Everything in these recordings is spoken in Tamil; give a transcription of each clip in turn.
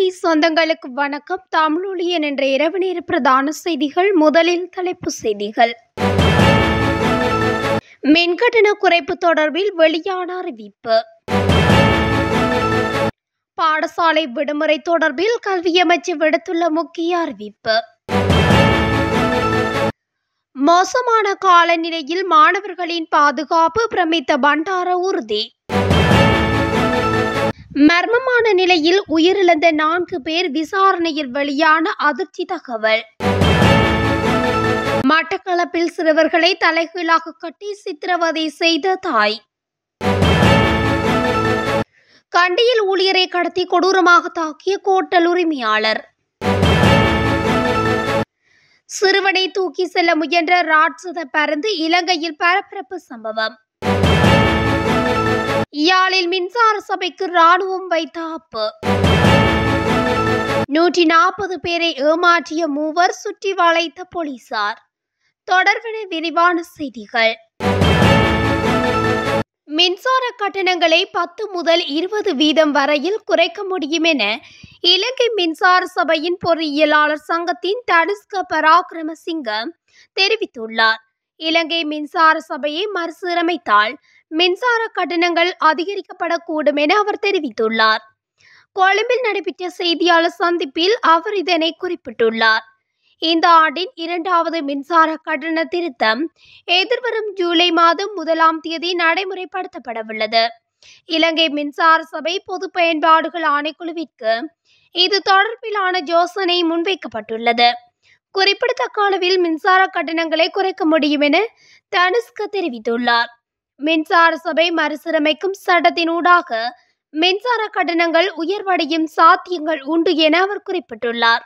தமிழொலி சொந்தங்களுக்கு வணக்கம். தமிழொலியன் என்ற இரவு நேர பிரதான செய்திகள். முதலில் தலைப்புச் செய்திகள். மின்கட்டண குறைப்பு தொடர்பில் வெளியான அறிவிப்பு. பாடசாலை விடுமுறை தொடர்பில் கல்வி அமைச்சு விடுத்துள்ள முக்கிய அறிவிப்பு. மோசமான காலநிலையில் மாணவர்களின் பாதுகாப்பு பிரமித்த பண்டார உறுதி. மர்மமான நிலையில் உயிரிழந்த 4 பேர் விசாரணையில் வெளியான அதிர்ச்சி தகவல். மட்டக்களப்பில் சிறுவர்களை தலைகீழாக கட்டி சித்திரவதை செய்த தாய். கண்டியில் ஊழியரை கடத்தி கொடூரமாக தாக்கிய கோட்டல் உரிமையாளர். சிறுவனை தூக்கி செல்ல முயன்ற ராட்சத பருந்து இலங்கையில் பரபரப்பு சம்பவம். யாழில் மின்சார சபைக்கு ராணுவம் வைத்த ஆப்பு. 140 பேரை ஏமாற்றிய மூவர் சுற்றி வளைத்த போலீசார். தொடர்பென விரிவான செய்திகள். மின்சார கட்டணங்களை 10 முதல் 20% வரையில் குறைக்க முடியும் என இலங்கை மின்சார சபையின் பொறியியலாளர் சங்கத்தின் தனுஷ்க பராக்கிரமசிங்க தெரிவித்துள்ளார். இலங்கை மின்சார சபையை மறுசீரமைத்தால் மின்சார கட்டணங்கள் அதிகரிக்கப்படக்கூடும் என அவர் தெரிவித்துள்ளார். கொழும்பில் நடைபெற்ற செய்தியாளர் சந்திப்பில் அவர் இதனை குறிப்பிட்டுள்ளார். இந்த ஆண்டின் 2வது மின்சார கட்டண திருத்தம் எதிர்வரும் ஜூலை மாதம் 1ஆம் தேதி நடைமுறைப்படுத்தப்படவுள்ளது. இலங்கை மின்சார சபை பொது பயன்பாடுகள் ஆணைக்குழுவிற்கு இது தொடர்பிலான யோசனை முன்வைக்கப்பட்டுள்ளது. குறிப்பிடத்தக்க அளவில் மின்சார கட்டணங்களை குறைக்க முடியும் என தனுஷ்க தெரிவித்துள்ளார். மின்சார சபை மறுசீரமைக்கும் சட்டத்தினூடாக மின்சார கட்டணங்கள் உயர்வடையும் சாத்தியங்கள் உண்டு என அவர் குறிப்பிட்டுள்ளார்.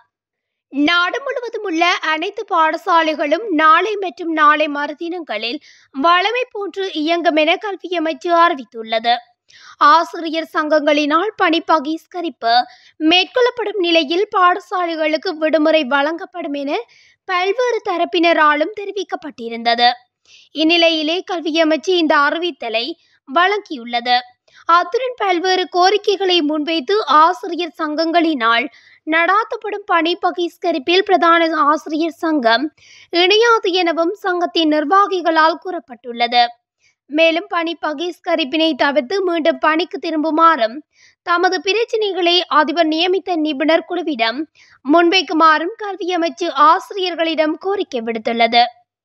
நாடு முழுவதும் உள்ள அனைத்து பாடசாலைகளும் நாளை மற்றும் நாளை மறுதினங்களில் வழமை போன்று இயங்கும் என கல்வி அமைச்சு அறிவித்துள்ளது. ஆசிரியர் சங்கங்களினால் பணி பகிஷ்கரிப்பு மேற்கொள்ளப்படும் நிலையில் பாடசாலைகளுக்கு விடுமுறை வழங்கப்படும் என பல்வேறு தரப்பினராலும் தெரிவிக்கப்பட்டிருந்தது. இந்நிலையிலே கல்வி அமைச்சு இந்த அறிவித்தலை வழங்கியுள்ளது. அத்துடன் பல்வேறு கோரிக்கைகளை முன்வைத்து ஆசிரியர் சங்கங்களினால் நடாத்தப்படும் பணி பகிஷ்கரிப்பில் பிரதான ஆசிரியர் சங்கம் இணையாது எனவும் சங்கத்தின் நிர்வாகிகளால் கூறப்பட்டுள்ளது. மேலும் பணி பகிஷ்கரிப்பினை தவிர்த்து மீண்டும் பணிக்கு திரும்புமாறும் தமது பிரச்சினைகளை அதிபர் நியமித்த நிபுணர் குழுவிடம் முன்வைக்குமாறும் கல்வி அமைச்சு ஆசிரியர்களிடம் கோரிக்கை விடுத்துள்ளது.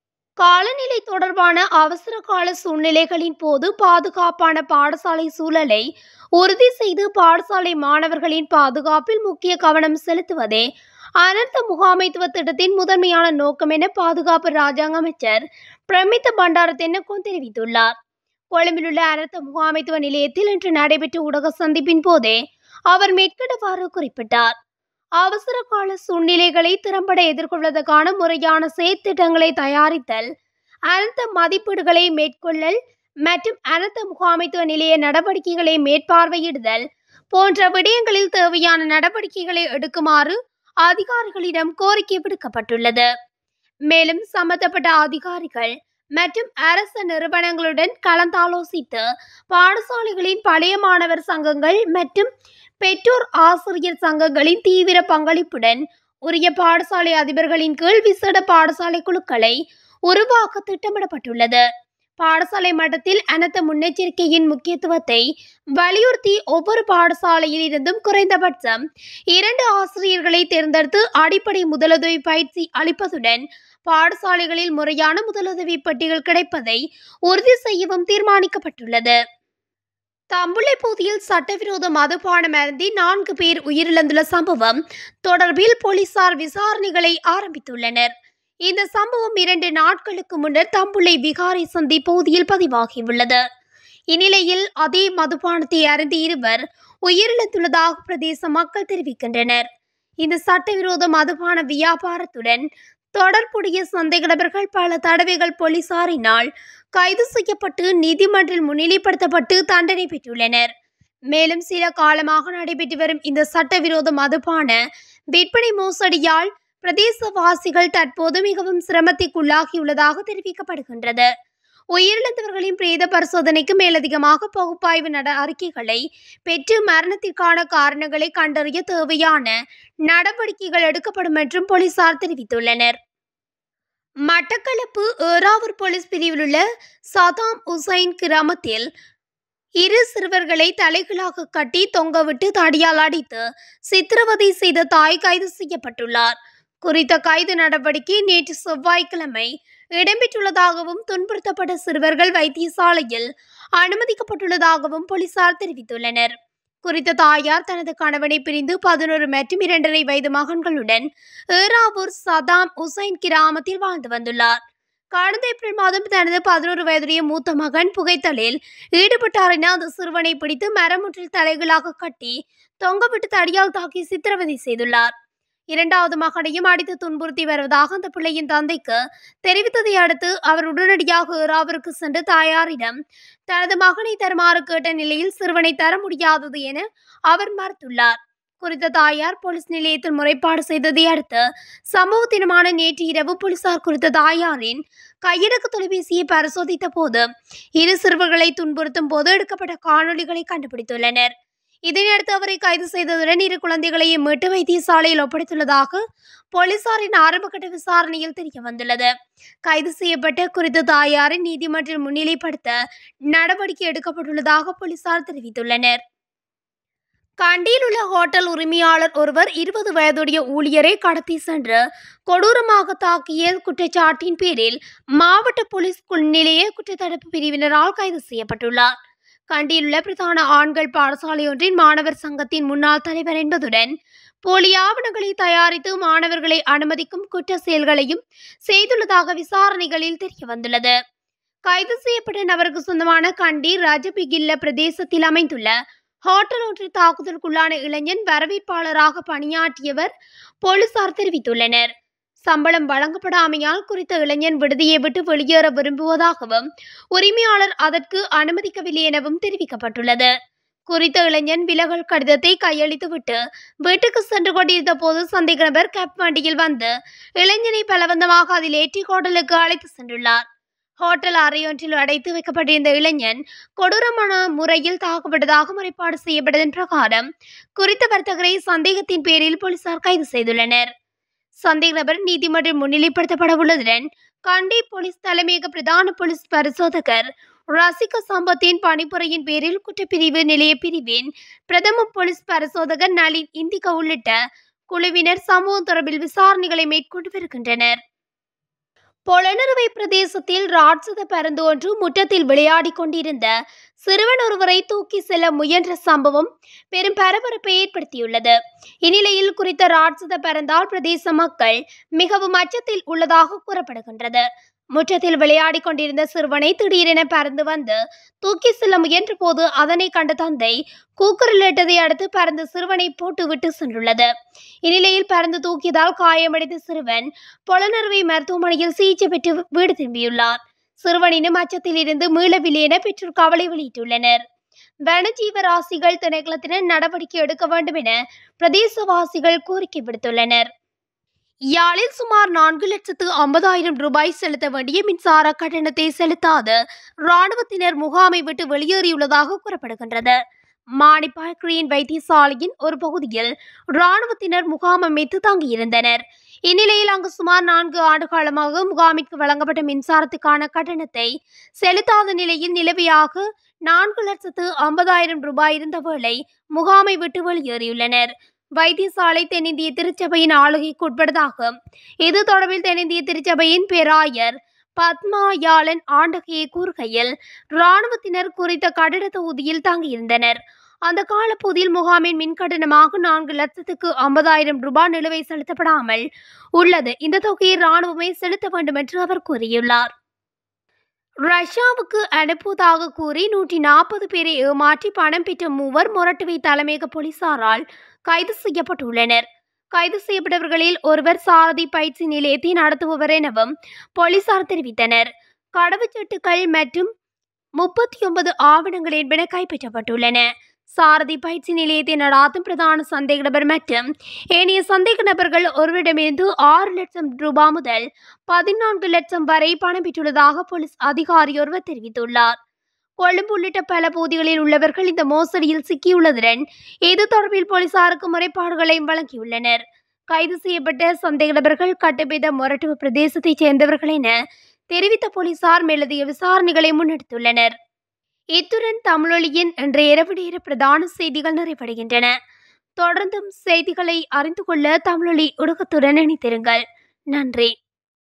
காலநிலை தொடர்பான அவசர கால சூழ்நிலைகளின் போது பாதுகாப்பான பாடசாலை சூழலை உறுதி செய்து பாடசாலை மாணவர்களின் பாதுகாப்பில் முக்கிய கவனம் செலுத்துவதே அனர்த்த முகாமைத்துவ திட்டத்தின் முதன்மையான நோக்கம் என பாதுகாப்பு இராஜாங்க அமைச்சர் பிரமித்த பண்டார தென்னக்கோன் தெரிவித்துள்ளார். கொழும்பில் உள்ள அனர்த்த முகாமைத்துவ நிலையத்தில் இன்று நடைபெற்ற ஊடக சந்திப்பின் போதே அவர் மேற்கண்டவாறு குறிப்பிட்டார். அவசர கால சூழ்நிலைகளை திறம்பட எதிர்கொள்வதற்கான முறையான செயற்திட்டங்களை தயாரித்தல், அனர்த்த மதிப்பீடுகளை மேற்கொள்ளல் மற்றும் அனர்த்த முகாமைத்துவ நிலைய நடவடிக்கைகளை மேற்பார்வையிடுதல் போன்ற விடயங்களில் தேவையான நடவடிக்கைகளை எடுக்குமாறு அதிகாரிகளிடம் கோரிக்கை விடுக்கப்பட்டுள்ளது. மேலும் சம்பந்தப்பட்ட அதிகாரிகள் மற்றும் அரச நிறுவனங்களுடன் கலந்தாலோசித்து பாடசாலைகளின் பழைய மாணவர் சங்கங்கள் மற்றும் பெற்றோர் ஆசிரியர் சங்கங்களின் தீவிர பங்களிப்புடன் உரிய பாடசாலை அதிபர்களின் கீழ் விசேட பாடசாலை குழுக்களை உருவாக்க திட்டமிடப்பட்டுள்ளது. பாடசாலை மட்டத்தில் அனர்த்த முன்னெச்சரிக்கையின் முக்கியத்துவத்தை வலியுறுத்தி ஒவ்வொரு பாடசாலையில் இருந்தும் குறைந்தபட்சம் 2 ஆசிரியர்களை தேர்ந்தெடுத்து அடிப்படை முதலுதவி பயிற்சி அளிப்பதுடன் பாடசாலைகளில் முறையான முதலுதவி பெட்டிகள் கிடைப்பதை உறுதி செய்யவும் தீர்மானிக்கப்பட்டுள்ளது. தம்புள்ளைப்பகுதியில் சட்டவிரோத மதுபானம் அருந்தி 4 பேர் உயிரிழந்துள்ள சம்பவம் தொடர்பில் போலீசார் விசாரணைகளை ஆரம்பித்துள்ளனர். இந்த சம்பவம் 2 நாட்களுக்கு முன்னர் தம்புள்ளை விகாரை சந்தி பகுதியில் பதிவாகியுள்ளது. இந்நிலையில் அதே மதுபானத்தை அருந்தி 2 உயிரிழந்துள்ளதாக பிரதேச மக்கள் தெரிவிக்கின்றனர். இந்த சட்டவிரோத மதுபான வியாபாரத்துடன் தொடர்புடைய சந்தேக நபர்கள் பல தடவைகள் போலீசாரினால் கைது செய்யப்பட்டு நீதிமன்றில் முன்னிலைப்படுத்தப்பட்டு தண்டனை பெற்றுள்ளனர். மேலும் சில காலமாக நடைபெற்று வரும் இந்த சட்டவிரோத மதுபான விற்பனை மோசடியால் பிரதேசவாசிகள் தற்போது மிகவும் சிரமத்திற்குள்ளாகியுள்ளதாக தெரிவிக்கப்படுகின்றது. உயிரிழந்தவர்களின் பிரேத பரிசோதனைக்கு மேலதிகமாக பகுப்பாய்வு அறிக்கைகளை பெற்று மரணத்திற்கான காரணங்களை கண்டறிய தேவையான நடவடிக்கைகள் எடுக்கப்படும் என்றும் போலீசார் தெரிவித்துள்ளனர். மட்டக்களப்பு ஏறாவூர் போலீஸ் பிரிவில் உள்ள சதாம் உசைன் கிராமத்தில் இரு சிறுவர்களை தலைகளாக கட்டி தொங்கவிட்டு தடியால் அடித்து சித்திரவதை செய்த தாய் கைது செய்யப்பட்டுள்ளார். குறித்த கைது நடவடிக்கை நேற்று செவ்வாய்க்கிழமை இடம்பெற்றுள்ளதாகவும் துன்புறுத்தப்பட்ட சிறுவர்கள் வைத்தியசாலையில் அனுமதிக்கப்பட்டுள்ளதாகவும் போலீசார் தெரிவித்துள்ளனர். குறித்த தாயார் தனது கணவனை பிரிந்து 11 மற்றும் 2.5 வயது மகன்களுடன் ஏறாவூர் சதாம் உசைன் கிராமத்தில் வாழ்ந்து வந்துள்ளார். கடந்த ஏப்ரல் மாதம் தனது 11 வயதுடைய மூத்த மகன் புகைத்தலில் ஈடுபட்டார் என அந்த சிறுவனை பிடித்து மரமொன்றில் தலைகளாக கட்டி தொங்கவிட்டு தடியால் தாக்கி சித்திரவதை செய்துள்ளார். இரண்டாவது மகனையும் அடித்து துன்புறுத்தி வருவதாக அந்த பிள்ளையின் தந்தைக்கு தெரிவித்ததை அடுத்து அவர் உடனடியாக ஏறாவூருக்கு சென்று தாயாரிடம் தனது மகனை தருமாறு கேட்ட நிலையில் சிறுவனை தர முடியாதது என அவர் மறுத்துள்ளார். குறித்த தாயார் போலீஸ் நிலையத்தில் முறைப்பாடு செய்ததை அடுத்து சம்பவ தினமான நேற்று இரவு போலீசார் குறித்த தாயாரின் கையடக்க தொலைபேசியை பரிசோதித்த போது இரு சிறுவர்களை துன்புறுத்தும் போது எடுக்கப்பட்ட காணொலிகளை கண்டுபிடித்துள்ளனர். இதனையடுத்து அவரை கைது செய்ததுடன் இரு குழந்தைகளையும் மீட்டு வைத்தியசாலையில் ஒப்படைத்துள்ளதாக போலீசாரின் ஆரம்பகட்ட விசாரணையில் தெரிய வந்துள்ளது. கைது செய்யப்பட்ட குறித்த தாயாரை நீதிமன்றில் முன்னிலைப்படுத்த நடவடிக்கை எடுக்கப்பட்டுள்ளதாக போலீசார் தெரிவித்துள்ளனர். கண்டியில் உள்ள ஹோட்டல் உரிமையாளர் ஒருவர் 20 வயதுடைய ஊழியரை கடத்தி சென்று கொடூரமாக தாக்கிய குற்றச்சாட்டின் பேரில் மாவட்ட போலீஸ் நிலைய குற்றத்தடுப்பு பிரிவினரால் கைது செய்யப்பட்டுள்ளார். கண்டியில் உள்ள பிரதான ஆண்கள் பாடசாலை ஒன்றின் மாணவர் சங்கத்தின் முன்னாள் தலைவர் என்பதுடன் போலி ஆவணங்களை தயாரித்து மாணவர்களை அனுமதிக்கும் குற்ற செயல்களையும் செய்துள்ளதாக விசாரணைகளில் தெரிய வந்துள்ளது. கைது செய்யப்பட்ட நபருக்கு சொந்தமான கண்டி ரஜபிகில்ல பிரதேசத்தில் அமைந்துள்ள ஹோட்டல் ஒன்றில் தாக்குதலுக்குள்ளான இளைஞன் வரவேற்பாளராக பணியாற்றியவர் போலீசார் தெரிவித்துள்ளனர். சம்பளம் வழங்கப்படாமையால் குறித்த இளைஞன் விடுதியை விட்டு வெளியேற விரும்புவதாகவும் உரிமையாளர் அதற்கு அனுமதிக்கவில்லை எனவும் தெரிவிக்கப்பட்டுள்ளது. குறித்த இளைஞன் விலகல் கடிதத்தை கையளித்துவிட்டு வீட்டுக்கு சென்று கொண்டிருந்த போது சந்தேக நபர் கேப் வண்டியில் வந்து இளைஞனை பலவந்தமாக அதில் ஏற்றி ஹோட்டலுக்கு அழைத்து சென்றுள்ளார். ஹோட்டல் அறையொன்றில் அடைத்து வைக்கப்பட்டிருந்த இளைஞன் கொடூரமான முறையில் தாக்கப்பட்டதாக முறைப்பாடு செய்யப்பட்டதன் பிரகாரம் குறித்த வர்த்தகரை சந்தேகத்தின் பேரில் போலீசார் கைது செய்துள்ளனர். சந்தேக நபர் நீதிமன்றம் முன்னிலைப்படுத்தப்பட உள்ளதுடன் கண்டி போலீஸ் தலைமையக பிரதான போலீஸ் பரிசோதகர் ரசிக சம்பத்தின் பணிப்புரையின் பேரில் குற்றப்பிரிவு நிலைய பிரிவின் பிரதம போலீஸ் பரிசோதகர் நளின் இந்திகா உள்ளிட்ட குழுவினர் சம்பவம் தொடர்பில் விசாரணைகளை மேற்கொண்டு வருகின்றனர். பொலனறுவை பிரதேசத்தில் ராட்சத பருந்து ஒன்று முற்றத்தில் விளையாடி கொண்டிருந்த சிறுவன் ஒருவரை தூக்கி செல்ல முயன்ற சம்பவம் பெரும் பரபரப்பை ஏற்படுத்தியுள்ளது. இந்நிலையில் குறித்த ராட்சத பறந்தால் பிரதேச மக்கள் மிகவும் அச்சத்தில் உள்ளதாக கூறப்படுகின்றது. முற்றத்தில் விளையாடி கொண்டிருந்த சிறுவனை திடீரென பறந்து வந்து தூக்கி செல்ல முயன்ற போது அதனை கண்ட தந்தை கூக்குரலிட்டதை அடுத்து பறந்து சிறுவனை போட்டுவிட்டு சென்றுள்ளது. இந்நிலையில் பறந்து தூக்கியதால் காயமடைந்த சிறுவன் பொலனறுவை மருத்துவமனையில் சிகிச்சை பெற்று வீடு திரும்பியுள்ளார். சிறுவனினும் அச்சத்தில் இருந்து மீளவில்லை என பெற்றோர் கவலை வெளியிட்டுள்ளனர். வனஜீவராசிகள் திணைக்களத்தினர் நடவடிக்கை எடுக்க வேண்டும் என பிரதேசவாசிகள் கோரிக்கை விடுத்துள்ளனர். யாழில் சுமார் 4,50,000 ரூபாய் செலுத்த வேண்டிய மின்சார கட்டணத்தை செலுத்தாத இராணுவத்தினர் முகாமை விட்டு வெளியேறியுள்ளதாக கூறப்படுகின்றது. மானிப்பாய் கிரீன் வைத்தியசாலையின் ஒரு பகுதியில் இராணுவத்தினர் முகாம் அமைத்து தங்கியிருந்தனர். இந்நிலையில் அங்கு சுமார் 4 ஆண்டு காலமாக முகாமிற்கு வழங்கப்பட்ட மின்சாரத்துக்கான கட்டணத்தை செலுத்தாத நிலையில் நிலவையாக 4,50,000 ரூபாய் இருந்த வேளை முகாமை விட்டு வெளியேறியுள்ளனர். வைத்தியசாலை தென்னிந்திய திருச்சபையின் ஆளுகைக்கு உட்பட்டதாகும். இது தொடர்பில் தென்னிந்திய திருச்சபையின் பேராயர் பத்மாயாளன் ஆண்டகையை கூறுகையில் இராணுவத்தினர் குறித்த கட்டட தொகுதியில் தங்கியிருந்தனர். அந்த காலப்பகுதியில் முகாமின் மின் கட்டணமாக 4,50,000 ரூபாய் நிலுவை செலுத்தப்படாமல் உள்ளது. இந்த தொகையை இராணுவமே செலுத்த வேண்டும் என்று அவர் கூறியுள்ளார். ரஷ்யாவுக்கு அனுப்புவதாக கூறி 140 பேரை ஏமாற்றி பணம் பெற்ற மூவர் மொரட்டுவை தலைமையக போலீசாரால் கைது செய்யப்பட்டுள்ளனர். கைது செய்யப்பட்டவர்களில் ஒருவர் சாரதி பயிற்சி நிலையத்தை நடத்துபவர் எனவும் போலீசார் தெரிவித்தனர். கடவுச்சீட்டுகள் மற்றும் 39 ஆவணங்கள் என்பன கைப்பற்றப்பட்டுள்ளன. சாரதி பயிற்சி நிலையத்தை நடாத்தும் பிரதான சந்தேக நபர் மற்றும் ஏனைய சந்தேக நபர்கள் ஒருவரிடமிருந்து 6 லட்சம் ரூபாய் முதல் 14 லட்சம் வரை பணம் பெற்றுள்ளதாக போலீஸ் அதிகாரி ஒருவர் தெரிவித்துள்ளார். கொழும்பு உள்ளிட்ட பல பகுதிகளில் உள்ளவர்கள் இந்த மோசடியில் சிக்கியுள்ளதுடன் இது தொடர்பில் போலீசாருக்கு முறைப்பாடுகளையும் வழங்கியுள்ளனர். கைது செய்யப்பட்ட சந்தேக நபர்கள் கட்டுப்பேத மொரட்டுவ பிரதேசத்தைச் சேர்ந்தவர்கள் என தெரிவித்த போலீசார் மேலதிக விசாரணைகளை முன்னெடுத்துள்ளனர். இத்துடன் தமிழொலியின் இன்றைய இரவு நேர பிரதான செய்திகள் நிறைவடைகின்றன. தொடர்ந்தும் செய்திகளை அறிந்து கொள்ள தமிழொலி ஊடகத்துடன் இணைந்திருங்கள். நன்றி.